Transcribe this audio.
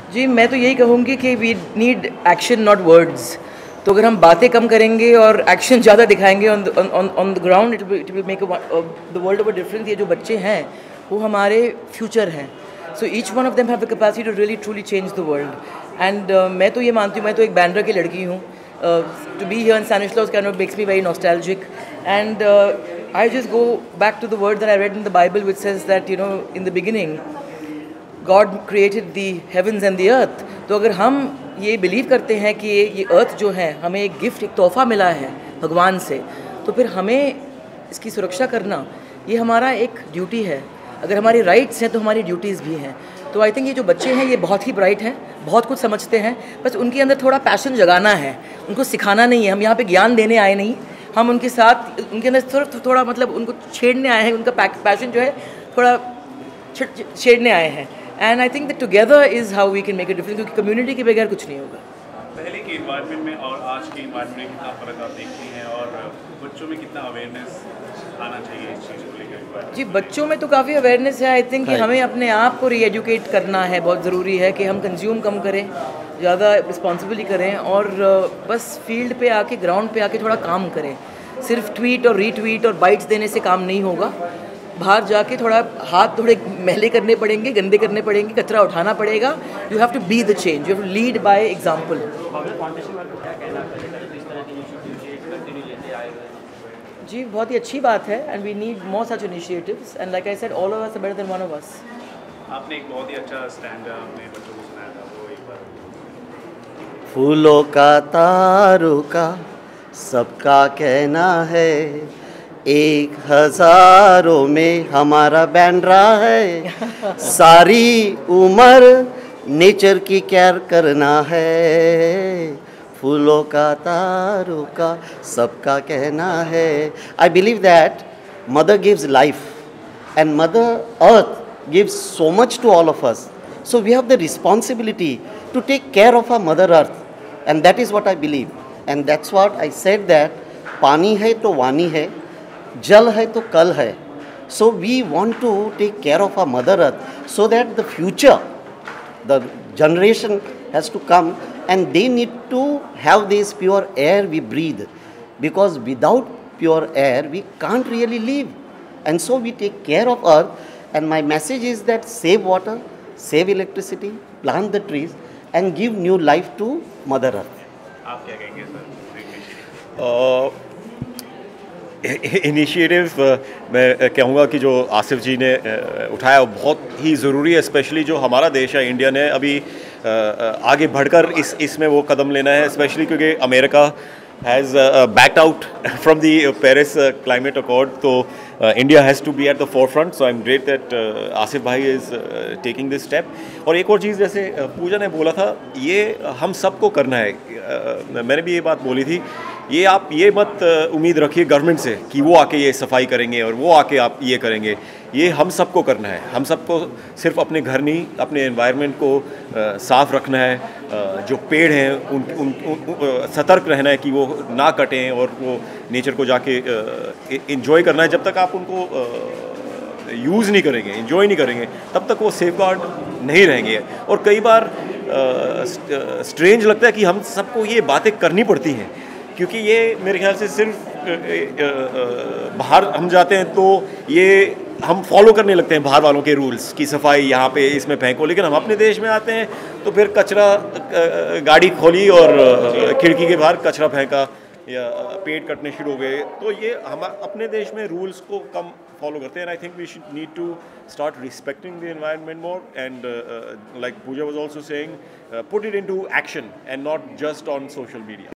जी, मैं तो यही कहूँगी कि we need action not words. तो अगर हम बातें कम करेंगे और एक्शन ज़्यादा दिखाएंगे on the ground, it will make the world of a difference. ये जो बच्चे हैं वो हमारे फ्यूचर हैं। So each one of them have the capacity to really truly change the world. And मैं तो ये मानती हूँ, मैं तो एक बैंड्रा की लड़की हूँ। To be here in Stanislaus kind of makes me very nostalgic. And I just go back to the word that I read in the Bible, which says that, in the beginning God created the heavens and the earth. तो अगर हम ये believe करते हैं कि ये अर्थ जो है हमें एक गिफ्ट, एक तोहफ़ा मिला है भगवान से, तो फिर हमें इसकी सुरक्षा करना ये हमारा एक ड्यूटी है। अगर हमारी राइट्स हैं तो हमारी ड्यूटीज़ भी हैं। तो आई थिंक ये जो बच्चे हैं ये बहुत ही ब्राइट हैं, बहुत कुछ समझते हैं, बस उनके अंदर थोड़ा पैशन जगाना है, उनको सिखाना नहीं है। हम यहाँ पे ज्ञान देने आए नहीं, हम उनके साथ उनके अंदर थोड़ा मतलब उनको छेड़ने आए हैं। उनका पैशन जो है थोड़ा छेड़ने आए हैं। And I think that together is how we can make a difference, क्योंकि कम्युनिटी के बगैर कुछ नहीं होगा। पहले के इन्वायरमेंट में और आज के इन्वायरमेंट में कितना फ़र्क आप देखती हैं, और बच्चों में कितना अवेयरनेस आना चाहिए इस चीज़ को लेकर? जी, बच्चों में तो काफ़ी अवेयरनेस है। आई थिंक कि हमें अपने आप को रीएजुकेट करना है, बहुत ज़रूरी है कि हम कंज्यूम कम करें, ज़्यादा रिस्पॉन्सिबली करें, और बस फील्ड पे आके, ग्राउंड पे आके थोड़ा काम करें। सिर्फ ट्वीट और रीट्वीट और बाइट्स देने से काम नहीं होगा। बाहर जाके थोड़ा हाथ थोड़े मैले करने पड़ेंगे, गंदे करने पड़ेंगे, कचरा उठाना पड़ेगा। You have to be the change, you have to lead by example. जी, बहुत ही अच्छी बात है, and we need more such initiatives, and like I said, all of us are better than one of us. आपने एक बहुत ही अच्छा स्टैंड अपने बच्चों को सुनाया था, वो एक बार। फूलों का तारों का सबका कहना है, 1000 में हमारा बैंड्रा है। सारी उम्र नेचर की केयर करना है, फूलों का तारों का सबका कहना है। I believe that mother gives life and mother earth gives so much to all of us, so we have the responsibility to take care of our mother earth, and that is what I believe, and that's what I said, that पानी है तो वाणी है, जल है तो कल है। So we want to take care of our mother earth so that the future, the generation has to come, and they need to have this pure air we breathe, because without pure air we can't really live. And so we take care of earth, and my message is that save water, save electricity, plant the trees, and give new life to Mother Earth. आप क्या कहेंगे sir? Initiative मैं कहूँगा कि जो आसिफ जी ने उठाया वो बहुत ही ज़रूरी है, स्पेशली जो हमारा देश है इंडिया ने अभी आगे बढ़कर इसमें वो कदम लेना है, स्पेशली क्योंकि America has backed out from the Paris climate accord. So India has to be at the forefront. So I'm great that Asif bhai is taking this step. और एक और चीज़, जैसे पूजा ने बोला था, ये हम सबको करना है। मैंने भी ये बात बोली थी, ये आप ये मत उम्मीद रखिए गवर्नमेंट से कि वो आके ये सफाई करेंगे और वो आके आप ये करेंगे। ये हम सबको करना है। हम सबको सिर्फ अपने घर नहीं, अपने एनवायरनमेंट को साफ़ रखना है। जो पेड़ हैं उन सतर्क रहना है कि वो ना कटें, और वो नेचर को जाके इंजॉय करना है। जब तक आप उनको यूज़ नहीं करेंगे, इंजॉय नहीं करेंगे, तब तक वो सेफ गार्ड नहीं रहेंगे। और कई बार स्ट्रेंज लगता है कि हम सबको ये बातें करनी पड़ती हैं, क्योंकि ये मेरे ख्याल से सिर्फ बाहर हम जाते हैं तो ये हम फॉलो करने लगते हैं बाहर वालों के रूल्स की, सफाई यहाँ पे इसमें फेंको, लेकिन हम अपने देश में आते हैं तो फिर कचरा, गाड़ी खोली और खिड़की के बाहर कचरा फेंका या पेड़ कटने शुरू हो गए। तो ये हम अपने देश में रूल्स को कम फॉलो करते हैं। I think we should need to start respecting the environment more, and like Pooja was also saying, put it into action and not just on social media.